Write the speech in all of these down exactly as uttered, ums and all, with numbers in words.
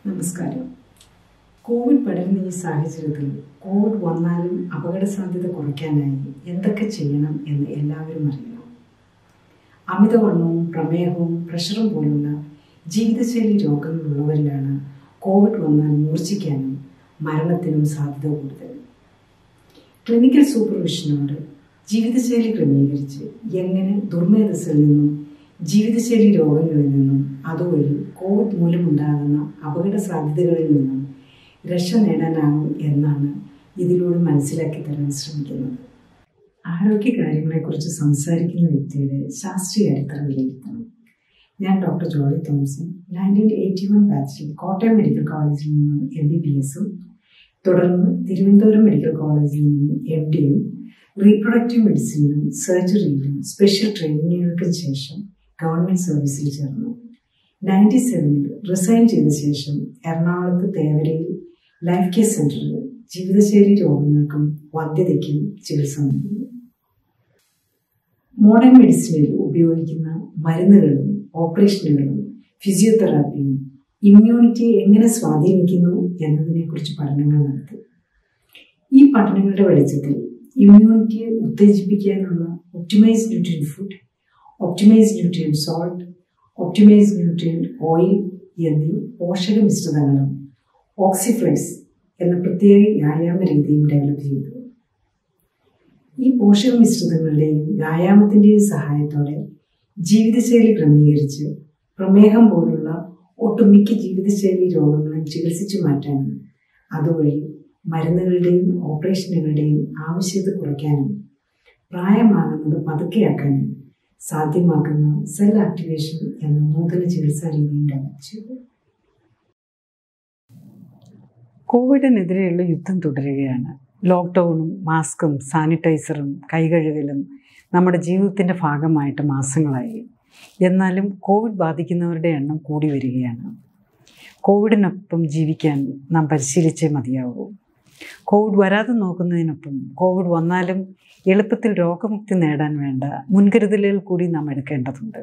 നമസ്കാരം. കോവിഡ് പടരുന്ന ഈ സാഹചര്യത്തിൽ കോവിഡ് വന്നാലും അപകട സാധ്യത കുറയ്ക്കാനായി എന്തൊക്കെ ചെയ്യണം എന്ന് എല്ലാവരും അറിയണം. അമിതവണ്ണവും പ്രമേഹവും പ്രഷറും പോലുള്ള ജീവിതശൈലി രോഗങ്ങളുള്ളവരിലാണ് കോവിഡ് വന്നാൽ മൂർച്ഛിക്കാനും മരണത്തിനും സാധ്യത കൂടുതൽ. ക്ലിനിക്കൽ സൂപ്പർവിഷനോട് ജീവിതശൈലി ക്രമീകരിച്ച് എങ്ങനെ ദുർമേധസ്സിൽ നിന്നും ജീവിതശൈലി രോഗങ്ങളിൽ നിന്നും അതുവഴി കോവിഡ് മൂലമുണ്ടാകുന്ന അപകട സാധ്യതകളിൽ നിന്നും രക്ഷ നേടാനാകും എന്നാണ് ഇതിലൂടെ മനസ്സിലാക്കി തരാൻ ശ്രമിക്കുന്നത്. ആരോഗ്യകാര്യങ്ങളെക്കുറിച്ച് സംസാരിക്കുന്ന വ്യക്തിയുടെ ശാസ്ത്രീയ അടിത്തറ വിലയിരുത്തണം. ഞാൻ ഡോക്ടർ ജോളി തോമസൻ നയൻറ്റീൻ എയ്റ്റി വൺ ബാച്ചിൽ കോട്ടയം മെഡിക്കൽ കോളേജിൽ നിന്നും എം ബി ബി എസും തുടർന്ന് തിരുവനന്തപുരം മെഡിക്കൽ കോളേജിൽ നിന്നും എം ഡിയും റീപ്രൊഡക്റ്റീവ് മെഡിസിനിലും സർജറിയിലും സ്പെഷ്യൽ ട്രെയിനിങ്ങുകൾക്കും ശേഷം ഗവൺമെന്റ് സർവീസിൽ ചേർന്നു. നയൻറ്റി സെവനിൽ റിസൈൻ ചെയ്ത ശേഷം എറണാകുളത്ത് തേവരയിൽ ലൈഫ് കെയർ സെന്ററിൽ ജീവിതശൈലി രോഗങ്ങൾക്കും വന്ധ്യതയ്ക്കും ചികിത്സ നൽകുന്നു. മോഡേൺ മെഡിസിനിൽ ഉപയോഗിക്കുന്ന മരുന്നുകളും ഓപ്പറേഷനുകളും ഫിസിയോതെറാപ്പിയും ഇമ്മ്യൂണിറ്റിയെ എങ്ങനെ സ്വാധീനിക്കുന്നു എന്നതിനെക്കുറിച്ച് പഠനങ്ങൾ നടത്തി. ഈ പഠനങ്ങളുടെ വെളിച്ചത്തിൽ ഇമ്മ്യൂണിറ്റിയെ ഉത്തേജിപ്പിക്കാനുള്ള optimize nutrient food, optimize nutrient salt, optimize nutrient oil എന്നീ പോഷക മിശ്രിതങ്ങളും ഓക്സിഫ്ലെക്സ് എന്ന പ്രത്യേക വ്യായാമ രീതിയും ഡെവലപ്പ് ചെയ്തു. ഈ പോഷക മിശ്രിതങ്ങളുടെയും വ്യായാമത്തിൻ്റെയും സഹായത്തോടെ ജീവിതശൈലി ക്രമീകരിച്ച് പ്രമേഹം പോലുള്ള ഒട്ടുമിക്ക ജീവിതശൈലി രോഗങ്ങളും ചികിത്സിച്ചു മാറ്റാനും അതുവഴി മരുന്നുകളുടെയും ഓപ്പറേഷനുകളുടെയും ആവശ്യകത കുറയ്ക്കാനും പ്രായമാകുന്നത് പതുക്കെയാക്കാനും സാധ്യമാക്കുന്ന സെൽ ആക്ടിവേഷൻ എന്ന നൂതന ചികിത്സാ രീതി ഡെവലപ്പ് ചെയ്തു. കോവിഡിനെതിരെയുള്ള യുദ്ധം തുടരുകയാണ്. ലോക്ക്ഡൗണും മാസ്കും സാനിറ്റൈസറും കൈകഴുകലും നമ്മുടെ ജീവിതത്തിൻ്റെ ഭാഗമായിട്ട് മാസങ്ങളായി. എന്നാലും കോവിഡ് ബാധിക്കുന്നവരുടെ എണ്ണം കൂടി വരികയാണ്. കോവിഡിനൊപ്പം ജീവിക്കാൻ നാം പരിശീലിച്ചേ മതിയാവൂ. കോവിഡ് വരാതെ നോക്കുന്നതിനൊപ്പം കോവിഡ് വന്നാലും എളുപ്പത്തിൽ രോഗമുക്തി നേടാൻ വേണ്ട മുൻകരുതലുകൾ കൂടി നാം എടുക്കേണ്ടതുണ്ട്.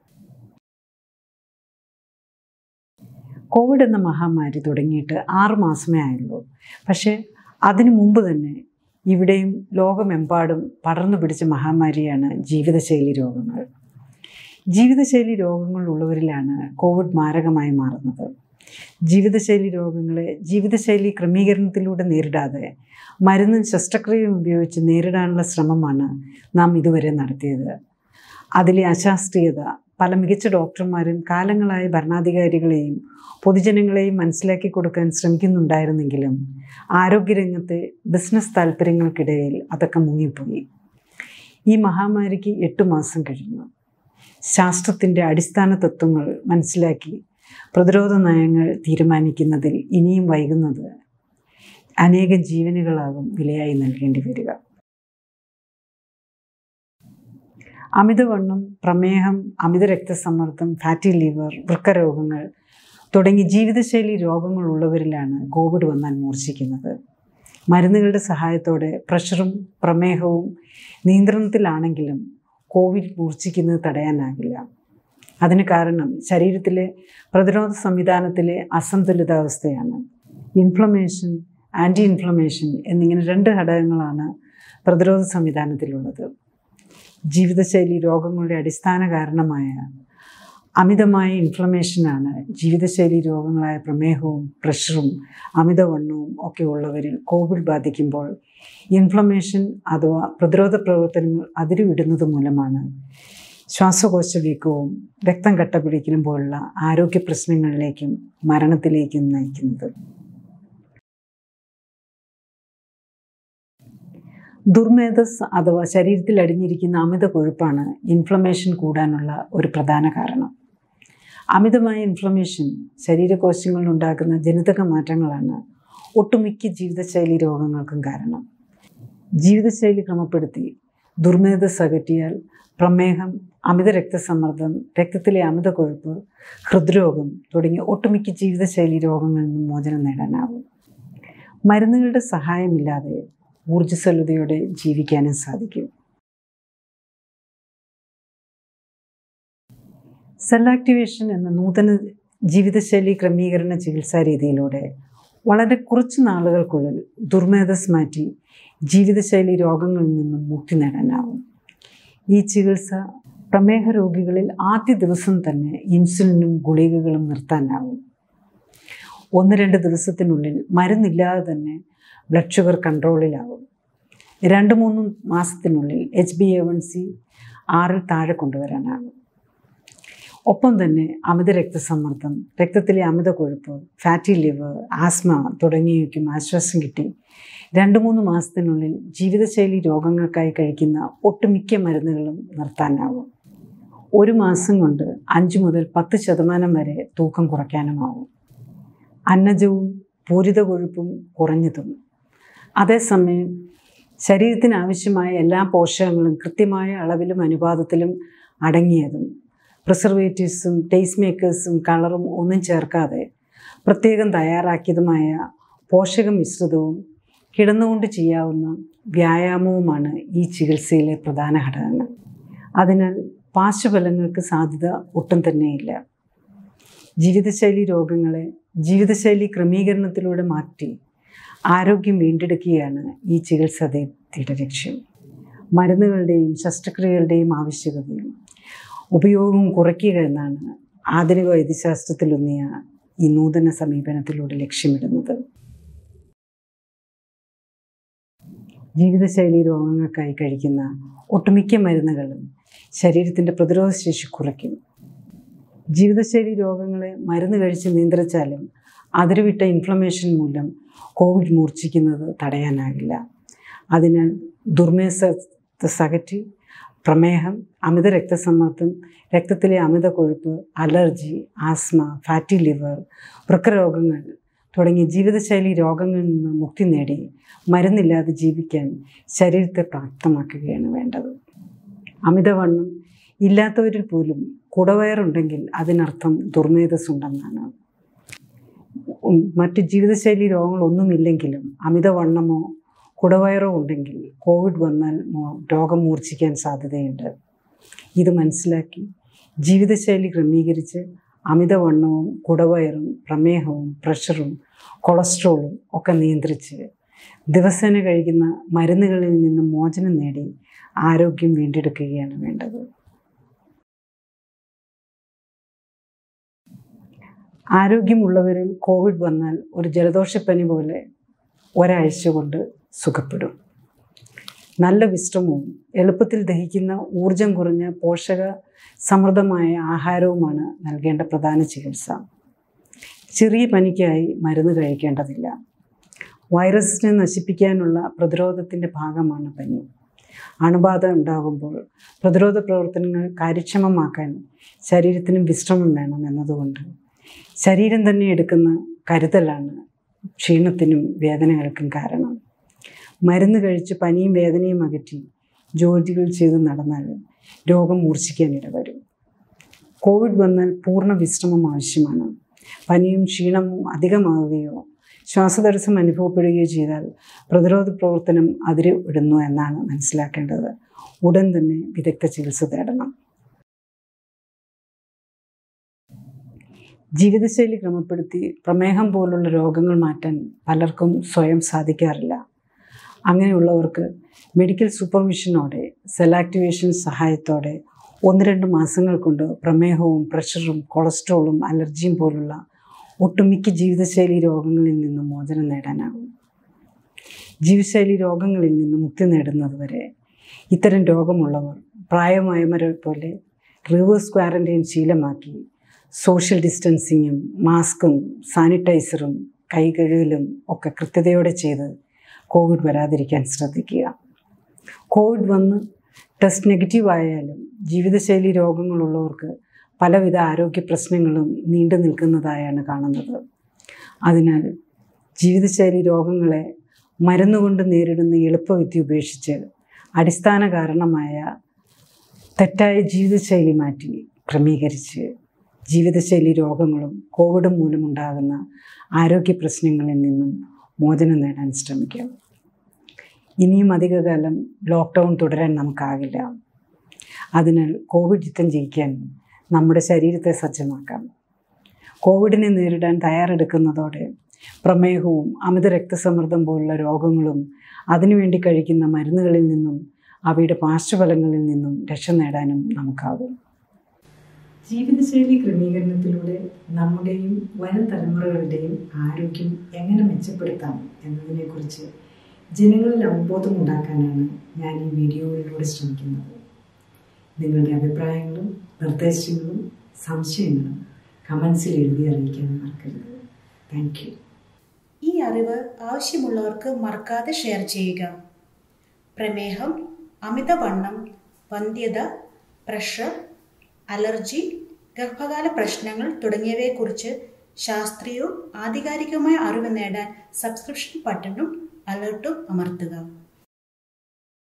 കോവിഡ് എന്ന മഹാമാരി തുടങ്ങിയിട്ട് ആറ് മാസമേ ആയുള്ളൂ. പക്ഷേ അതിനു മുമ്പ് തന്നെ ഇവിടെയും ലോകമെമ്പാടും പടർന്നു പിടിച്ച മഹാമാരിയാണ് ജീവിതശൈലി രോഗങ്ങൾ. ജീവിതശൈലി രോഗങ്ങളുള്ളവരിലാണ് കോവിഡ് മാരകമായി മാറുന്നത്. ജീവിതശൈലി രോഗങ്ങളെ ജീവിതശൈലി ക്രമീകരണത്തിലൂടെ നേരിടാതെ മരുന്നും ശസ്ത്രക്രിയയും ഉപയോഗിച്ച് നേരിടാനുള്ള ശ്രമമാണ് നാം ഇതുവരെ നടത്തിയത്. അതിലെ അശാസ്ത്രീയത പല മികച്ച ഡോക്ടർമാരും കാലങ്ങളായി ഭരണാധികാരികളെയും പൊതുജനങ്ങളെയും മനസ്സിലാക്കി കൊടുക്കാൻ ശ്രമിക്കുന്നുണ്ടായിരുന്നെങ്കിലും ആരോഗ്യരംഗത്തെ ബിസിനസ് താല്പര്യങ്ങൾക്കിടയിൽ അതൊക്കെ മുങ്ങിപ്പോയി. ഈ മഹാമാരിക്ക് എട്ടു മാസം കഴിഞ്ഞു. ശാസ്ത്രത്തിൻ്റെ അടിസ്ഥാന തത്വങ്ങൾ മനസ്സിലാക്കി പ്രതിരോധ നയങ്ങൾ തീരുമാനിക്കുന്നതിൽ ഇനിയും വൈകുന്നത് അനേകം ജീവനുകളാകും വിലയായി നൽകേണ്ടി വരിക. അമിതവണ്ണം, പ്രമേഹം, അമിത രക്തസമ്മർദ്ദം, ഫാറ്റി ലിവർ, വൃക്കരോഗങ്ങൾ തുടങ്ങി ജീവിതശൈലി രോഗങ്ങളുള്ളവരിലാണ് കോവിഡ് വന്നാൽ മൂർച്ഛിക്കുന്നത്. മരുന്നുകളുടെ സഹായത്തോടെ പ്രഷറും പ്രമേഹവും നിയന്ത്രണത്തിലാണെങ്കിലും കോവിഡ് മൂർച്ഛിക്കുന്നത് തടയാനാകില്ല. അതിന് കാരണം ശരീരത്തിലെ പ്രതിരോധ സംവിധാനത്തിലെ അസന്തുലിതാവസ്ഥയാണ്. ഇൻഫ്ലമേഷൻ, ആൻറ്റി ഇൻഫ്ലമേഷൻ എന്നിങ്ങനെ രണ്ട് ഘടകങ്ങളാണ് പ്രതിരോധ സംവിധാനത്തിലുള്ളത്. ജീവിതശൈലി രോഗങ്ങളുടെ അടിസ്ഥാന കാരണമായ അമിതമായ ഇൻഫ്ലമേഷനാണ് ജീവിതശൈലി രോഗങ്ങളായ പ്രമേഹവും പ്രഷറും അമിതവണ്ണവും ഒക്കെ ഉള്ളവരിൽ കോവിഡ് ബാധിക്കുമ്പോൾ ഇൻഫ്ലമേഷൻ അഥവാ പ്രതിരോധ പ്രവർത്തനങ്ങൾ അതിരുവിടുന്നത് മൂലമാണ് ശ്വാസകോശ വീക്കവും രക്തം കട്ടപിടിക്കലും പോലുള്ള ആരോഗ്യ പ്രശ്നങ്ങളിലേക്കും മരണത്തിലേക്കും നയിക്കുന്നത്. ദുർമേധസ് അഥവാ ശരീരത്തിൽ അടിഞ്ഞിരിക്കുന്ന അമിത കൊഴുപ്പാണ് ഇൻഫ്ലമേഷൻ കൂടാനുള്ള ഒരു പ്രധാന കാരണം. അമിതമായ ഇൻഫ്ലമേഷൻ ശരീരകോശങ്ങളിൽ ഉണ്ടാക്കുന്ന ജനിതക മാറ്റങ്ങളാണ് ഒട്ടുമിക്ക ജീവിതശൈലി രോഗങ്ങൾക്കും കാരണം. ജീവിതശൈലി ക്രമപ്പെടുത്തി ദുർമേധസ് അകറ്റിയാൽ പ്രമേഹം, അമിത രക്തസമ്മർദ്ദം, രക്തത്തിലെ അമിത കൊഴുപ്പ്, ഹൃദ്രോഗം തുടങ്ങിയ ഒട്ടുമിക്ക ജീവിതശൈലി രോഗങ്ങളിൽ നിന്നും മോചനം നേടാനാവും. മരുന്നുകളുടെ സഹായമില്ലാതെ ഊർജ്ജസ്വലതയോടെ ജീവിക്കാനും സാധിക്കും. സെൽ ആക്ടിവേഷൻ എന്ന നൂതന ജീവിതശൈലി ക്രമീകരണ ചികിത്സാ രീതിയിലൂടെ വളരെ കുറച്ച് നാളുകൾക്കുള്ളിൽ ദുർമേധസ് മാറ്റി ജീവിതശൈലി രോഗങ്ങളിൽ നിന്നും മുക്തി നേടാനാവും. ഈ ചികിത്സ പ്രമേഹ രോഗികളിൽ ആദ്യ ദിവസം തന്നെ ഇൻസുലിനും ഗുളികകളും നിർത്താനാവും. ഒന്ന് രണ്ട് ദിവസത്തിനുള്ളിൽ മരുന്നില്ലാതെ തന്നെ ബ്ലഡ് ഷുഗർ കൺട്രോളിലാവും. രണ്ട് മൂന്ന് മാസത്തിനുള്ളിൽ H B A one C ആറിൽ താഴെ കൊണ്ടുവരാനാകും. ഒപ്പം തന്നെ അമിത രക്തസമ്മർദ്ദം, രക്തത്തിലെ അമിത കൊഴുപ്പ്, ഫാറ്റി ലിവർ, ആസ്മ തുടങ്ങിയവയ്ക്കും ആശ്വാസം കിട്ടി രണ്ട് മൂന്ന് മാസത്തിനുള്ളിൽ ജീവിതശൈലി രോഗങ്ങൾക്കായി കഴിക്കുന്ന ഒട്ടുമിക്ക മരുന്നുകളും നിർത്താനാവും. ഒരു മാസം കൊണ്ട് അഞ്ച് മുതൽ പത്ത് ശതമാനം വരെ തൂക്കം കുറയ്ക്കാനുമാവും. അന്നജവും പൂരിത കൊഴുപ്പും കുറഞ്ഞതും അതേസമയം ശരീരത്തിന് ആവശ്യമായ എല്ലാ പോഷകങ്ങളും കൃത്യമായ അളവിലും അനുപാതത്തിലും അടങ്ങിയതും പ്രിസർവേറ്റീവ്സും ടേസ്റ്റ് മേക്കേഴ്സും കളറും ഒന്നും ചേർക്കാതെ പ്രത്യേകം തയ്യാറാക്കിയതുമായ പോഷക മിശ്രിതവും കിടന്നുകൊണ്ട് ചെയ്യാവുന്ന വ്യായാമവുമാണ് ഈ ചികിത്സയിലെ പ്രധാന ഘടകങ്ങൾ. അതിനാൽ പാർശ്വഫലങ്ങൾക്ക് സാധ്യത ഒട്ടും തന്നെയില്ല. ജീവിതശൈലി രോഗങ്ങളെ ജീവിതശൈലി ക്രമീകരണത്തിലൂടെ മാറ്റി ആരോഗ്യം വീണ്ടെടുക്കുകയാണ് ഈ ചികിത്സയുടെ ലക്ഷ്യം. മരുന്നുകളുടെയും ശസ്ത്രക്രിയകളുടെയും ആവശ്യകതയും ഉപയോഗവും കുറയ്ക്കുക എന്നാണ് ആധുനിക വൈദ്യശാസ്ത്രത്തിലൂന്നിയ ഈ നൂതന സമീപനത്തിലൂടെ ലക്ഷ്യമിടുന്നത്. ജീവിതശൈലി രോഗങ്ങൾക്കായി കഴിക്കുന്ന ഒട്ടുമിക്ക മരുന്നുകളും ശരീരത്തിൻ്റെ പ്രതിരോധശേഷി കുറയ്ക്കും. ജീവിതശൈലി രോഗങ്ങളെ മരുന്ന് കഴിച്ച് നിയന്ത്രിച്ചാലും അതിരുവിട്ട ഇൻഫ്ലമേഷൻ മൂലം കോവിഡ് മൂർച്ഛിക്കുന്നത് തടയാനാകില്ല. അതിനാൽ ദുർമേധസ്, പ്രമേഹം, അമിത രക്തസമ്മർദ്ദം, രക്തത്തിലെ അമിത കൊഴുപ്പ്, അലർജി, ആസ്മ, ഫാറ്റി ലിവർ, വൃക്കരോഗങ്ങൾ തുടങ്ങിയ ജീവിതശൈലി രോഗങ്ങളിൽ നിന്ന് മുക്തി നേടി മരുന്നില്ലാതെ ജീവിക്കാൻ ശരീരത്തെ പ്രാപ്തമാക്കുകയാണ് വേണ്ടത്. അമിതവണ്ണം ഇല്ലാത്തവരിൽ പോലും കുടവയറുണ്ടെങ്കിൽ അതിനർത്ഥം ദുർമേധസ് ഉണ്ടെന്നാണ്. മറ്റ് ജീവിതശൈലി രോഗങ്ങളൊന്നുമില്ലെങ്കിലും അമിതവണ്ണമോ കുടവയറോ ഉണ്ടെങ്കിൽ കോവിഡ് വന്നാൽ രോഗം മൂർച്ഛിക്കാൻ സാധ്യതയുണ്ട്. ഇത് മനസ്സിലാക്കി ജീവിതശൈലി ക്രമീകരിച്ച് അമിതവണ്ണവും കുടവയറും പ്രമേഹവും പ്രഷറും കൊളസ്ട്രോളും ഒക്കെ നിയന്ത്രിച്ച് ദിവസേന കഴിക്കുന്ന മരുന്നുകളിൽ നിന്ന് മോചനം നേടി ആരോഗ്യം വീണ്ടെടുക്കുകയാണ് വേണ്ടത്. ആരോഗ്യമുള്ളവരിൽ കോവിഡ് വന്നാൽ ഒരു ജലദോഷപ്പനി പോലെ ഒരാഴ്ച കൊണ്ട് സുഖപ്പെടും. നല്ല വിശ്രമവും എളുപ്പത്തിൽ ദഹിക്കുന്ന ഊർജം കുറഞ്ഞ പോഷക സമൃദ്ധമായ ആഹാരവുമാണ് നൽകേണ്ട പ്രധാന ചികിത്സ. ചെറിയ പനിക്കായി മരുന്ന് കഴിക്കേണ്ടതില്ല. വൈറസിനെ നശിപ്പിക്കാനുള്ള പ്രതിരോധത്തിൻ്റെ ഭാഗമാണ് പനി. അണുബാധ ഉണ്ടാകുമ്പോൾ പ്രതിരോധ പ്രവർത്തനങ്ങൾ കാര്യക്ഷമമാക്കാൻ ശരീരത്തിനും വിശ്രമം വേണം എന്നതുകൊണ്ട് ശരീരം തന്നെ എടുക്കുന്ന കരുതലാണ് ക്ഷീണത്തിനും വേദനകൾക്കും കാരണം. മരുന്ന് കഴിച്ച് പനിയും വേദനയും അകറ്റി ജോലികൾ ചെയ്ത് നടന്നാൽ രോഗം മൂർച്ഛിക്കാൻ ഇടവരും. കോവിഡ് വന്നാൽ പൂർണ്ണ വിശ്രമം ആവശ്യമാണ്. പനിയും ക്ഷീണവും അധികമാവുകയോ ശ്വാസതടസ്സം അനുഭവപ്പെടുകയോ ചെയ്താൽ പ്രതിരോധ പ്രവർത്തനം അതിര് വിടുന്നു എന്നാണ് മനസ്സിലാക്കേണ്ടത്. ഉടൻ തന്നെ വിദഗ്ധ ചികിത്സ തേടണം. ജീവിതശൈലി ക്രമപ്പെടുത്തി പ്രമേഹം പോലുള്ള രോഗങ്ങൾ മാറ്റാൻ പലർക്കും സ്വയം സാധിക്കാറില്ല. അങ്ങനെയുള്ളവർക്ക് മെഡിക്കൽ സൂപ്പർവിഷനോടെ സെൽ ആക്ടിവേഷൻ സഹായത്തോടെ ഒന്ന് രണ്ട് മാസങ്ങൾ കൊണ്ട് പ്രമേഹവും പ്രഷറും കൊളസ്ട്രോളും അലർജിയും പോലുള്ള ഒട്ടുമിക്ക ജീവിതശൈലി രോഗങ്ങളിൽ നിന്നും മോചനം നേടാനാകും. ജീവിതശൈലി രോഗങ്ങളിൽ നിന്ന് മുക്തി നേടുന്നതുവരെ ഇത്തരം രോഗമുള്ളവർ പ്രായമായവരെ പോലെ റിവേഴ്സ് ക്വാറന്റൈൻ ശീലമാക്കി സോഷ്യൽ ഡിസ്റ്റൻസിങ്ങും മാസ്കും സാനിറ്റൈസറും കൈകഴുകലും ഒക്കെ കൃത്യതയോടെ ചെയ്ത് കോവിഡ് വരാതിരിക്കാൻ ശ്രദ്ധിക്കുക. കോവിഡ് വന്ന് ടെസ്റ്റ് നെഗറ്റീവ് ആയാലും ജീവിതശൈലി രോഗങ്ങളുള്ളവർക്ക് പലവിധ ആരോഗ്യ പ്രശ്നങ്ങളും നീണ്ടു നിൽക്കുന്നതായാണ് കാണുന്നത്. അതിനാൽ ജീവിതശൈലി രോഗങ്ങളെ മരുന്നുകൊണ്ട് നേരിടുന്ന എളുപ്പവിദ്യ ഉപേക്ഷിച്ച് അടിസ്ഥാന കാരണമായ തെറ്റായ ജീവിതശൈലി മാറ്റി ക്രമീകരിച്ച് ജീവിതശൈലി രോഗങ്ങളും കോവിഡും മൂലമുണ്ടാകുന്ന ആരോഗ്യ പ്രശ്നങ്ങളിൽ നിന്നും മോചനം നേടാൻ ശ്രമിക്കാം. ഇനിയും അധികകാലം ലോക്ക്ഡൗൺ തുടരാൻ നമുക്കാകില്ല. അതിനാൽ കോവിഡ് യുദ്ധം ജയിക്കാൻ നമ്മുടെ ശരീരത്തെ സജ്ജമാക്കാം. കോവിഡിനെ നേരിടാൻ തയ്യാറെടുക്കുന്നതോടെ പ്രമേഹവും അമിത രക്തസമ്മർദ്ദം പോലുള്ള രോഗങ്ങളും അതിനുവേണ്ടി കഴിക്കുന്ന മരുന്നുകളിൽ നിന്നും അവയുടെ പാർശ്വഫലങ്ങളിൽ നിന്നും രക്ഷ നേടാനും നമുക്കാകും. ജീവിതശൈലി ക്രമീകരണത്തിലൂടെ നമ്മുടെയും വരും തലമുറകളുടെയും ആരോഗ്യം എങ്ങനെ മെച്ചപ്പെടുത്താം എന്നതിനെക്കുറിച്ച് ജനങ്ങളിൽ അവബോധം ഉണ്ടാക്കാനാണ് ഞാൻ ഈ വീഡിയോയിലൂടെ ശ്രമിക്കുന്നത്. നിങ്ങളുടെ അഭിപ്രായങ്ങളും നിർദ്ദേശങ്ങളും സംശയങ്ങളും കമൻസിൽ എഴുതി അറിയിക്കാൻ മറക്കരുത്. Thank you. ഈ അറിവ് ആവശ്യമുള്ളവർക്ക് മറക്കാതെ ഷെയർ ചെയ്യുക. പ്രമേഹം, അമിതവണ്ണം, വന്ധ്യത, പ്രഷർ, അലർജി, ഗർഭകാല പ്രശ്നങ്ങൾ തുടങ്ങിയവയെക്കുറിച്ച് ശാസ്ത്രീയവും ആധികാരികവുമായ അറിവ് നേടാൻ സബ്സ്ക്രിപ്ഷൻ ബട്ടണും അലേർട്ടും അമർത്തുക.